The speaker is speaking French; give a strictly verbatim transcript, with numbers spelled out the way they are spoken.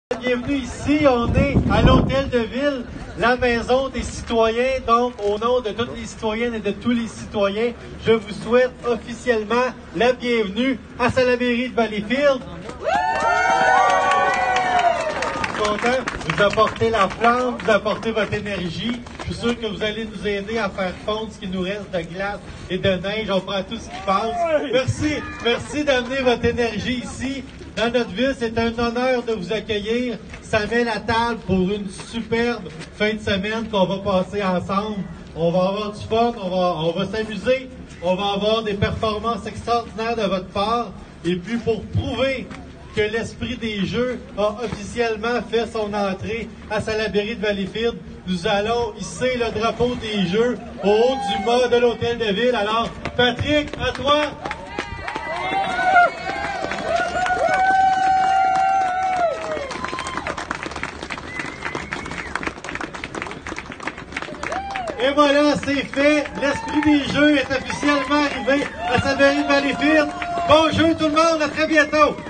Bienvenue ici, on est à l'Hôtel de Ville, la maison des citoyens. Donc, au nom de toutes les citoyennes et de tous les citoyens, je vous souhaite officiellement la bienvenue à Salaberry de Valleyfield. Je suis content de vous apporter la flamme, vous apporter votre énergie. Je suis sûr que vous allez nous aider à faire fondre ce qui nous reste de glace et de neige. On prend tout ce qui passe. Merci, merci d'amener votre énergie ici. Dans notre ville, c'est un honneur de vous accueillir. Ça met la table pour une superbe fin de semaine qu'on va passer ensemble. On va avoir du fun, on va, on va s'amuser, on va avoir des performances extraordinaires de votre part. Et puis pour prouver que l'esprit des jeux a officiellement fait son entrée à Salaberry de Valleyfield, nous allons hisser le drapeau des jeux au haut du mât de l'Hôtel de Ville. Alors, Patrick, à toi! Et voilà, c'est fait. L'esprit des jeux est officiellement arrivé à Salaberry de Valleyfield. Bon jeu tout le monde, à très bientôt!